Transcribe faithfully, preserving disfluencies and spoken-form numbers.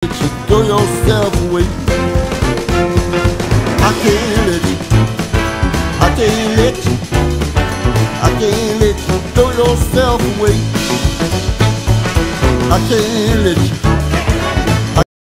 let you throw yourself away. I can't let you, I can't let you, I can't let you throw yourself away. I can't let you